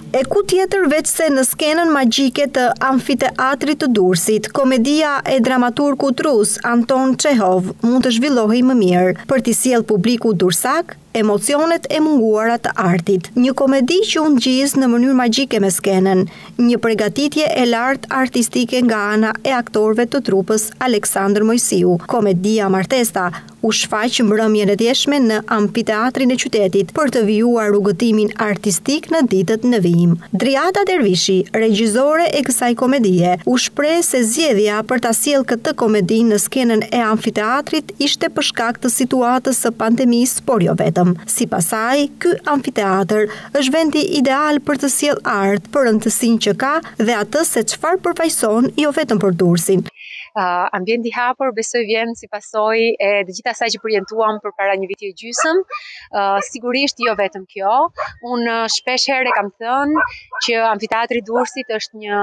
E ku tjetër veç se në skenën magjike të amfiteatrit të Durrësit, komedia e dramaturgut rus Anton Çehov mund të zhvillohej më mirë për t'i sjellë publiku dursak emocionet e munguara të artit. Një komedi që u ngjis në mënyrë magjike me skenën, një përgatitje e lartë artistike nga ana e aktorëve të trupës Aleksandër Mojsiu. Komedia Martesa u shfaq mbrëmjen e djeshme në amfiteatrin e qytetit për të vijuar rrugëtimin artistik në ditët në vijim. Driada Dervishi, regjizore e kësaj komedie, u shpreh se zgjedhja për ta sjellë këtë komedi në skenën e amfiteatrit ishte për shkak të situatës së pandemisë, por jo vetëm. Sipas saj, ky amfiteatër është vendi ideal për të sjellë art për rëndësinë që ka dhe atë se çfarë përfaqëson jo vetëm për Durrësin. Ambienti i hapur besoj vjen si pasojë e të gjithë asaj që përjentuam përpara një viti e gjysmë. Sigurisht jo vetëm kjo. Unë shpesh herë kam thënë që amfiteatri i Durrësit është një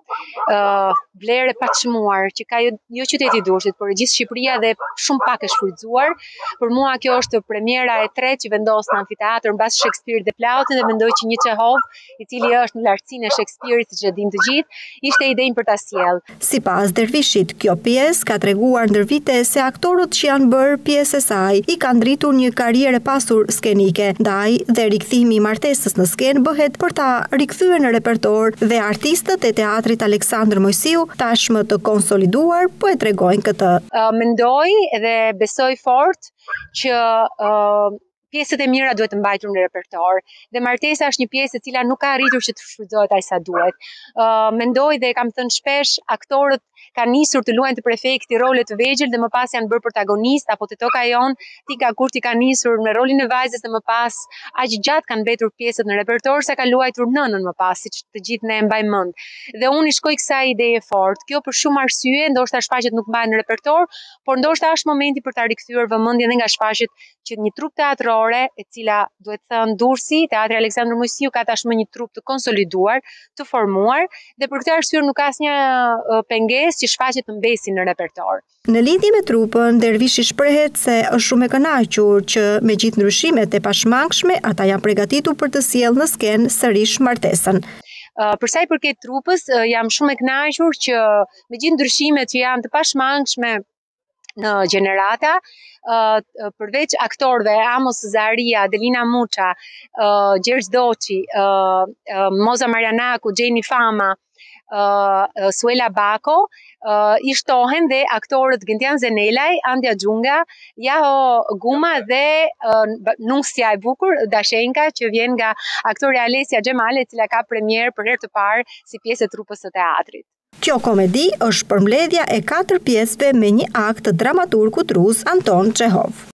vlerë e paçmuar që ka jo qyteti i Durrësit, por gjithë Shqipëria dhe shumë pak e shfrytzuar. Për mua kjo është premiera e tretë që vendos në amfiteatër mbas Shakespeare dhe Plautit dhe mendoj që një Çehov, i cili është në lartësinë e Shakespeare-it siç e dim të gjithë, ishte ide për ta sjellë. Sipas Dervishit, kjo pjesë ka treguar ndër vite se aktorët që janë bërë pjesë e saj i kanë dritur një karrierë pasur skenike, ndaj dhe rikthimi i Martesës në skenë bëhet për ta rikthyer në repertor dhe artistët e teatrit Aleksandër Mojsiu, tashmë të konsoliduar, po e tregojnë këtë. Mendoj dhe besoj fort që pjesët e mira duhet të mbajtur në repertor. Dhe Martesa është një pjesë e cila nuk ka arritur që të shfrytëzohet aq sa duhet. Mendoj dhe kam thënë shpesh, aktorët kanë nisur të luajnë të prefekti role të vegjël dhe më pas janë bërë protagonist, apo te Toka jon, Tika Kurti ka nisur me rolin e vajzës dhe më pas aq gjatë kanë mbetur pjesët në repertor sa ka luajtur nënën më pas, siç të gjithë ne e mbajmë mend. Dhe unë i shkoj kësaj ideje fort. Kjo për shumë arsye, ndoshta shfaqjet nuk mbahen në repertor, por ndoshta është momenti për ta rikthyer vëmendjen edhe nga shfaqjet që një trup teatrore, e cila duhet thënë Durrësi, Teatri Aleksandër Mojsiu ka tashmë një trup të konsoliduar, të formuar, dhe për këtë arsye nuk ka asnjë pengesë që shfaqjet të mbesin në repertor. Në lidhje me trupën, Dervishi shprehet se është shumë e kënaqur që me gjithë ndryshimet e pashmangshme, ata janë përgatitur për të sjellë në skenë sërish Martesën. Për sa i përket trupës, jam shumë e kënaqur që me gjithë ndryshimet që janë të pashmangshme në gjenerata, përveç aktorëve Amos Zaharia, Adelina Muça, Gjergj Doçi, Moza Marianaku, Gjeni Fama, Suela Bako, i shtohen dhe aktorët Gentian Zenelaj, Andja Xhunga, Jaho Guma dhe Nusja e bukur, Dashenka, që vjen nga aktoreja Alesia Xhemale, e cila ka premier për herë të parë si pjesë e trupës së teatrit. Kjo komedi është përmbledhja e 4 pjesëve me një akt të dramaturgut rus Anton Çehov.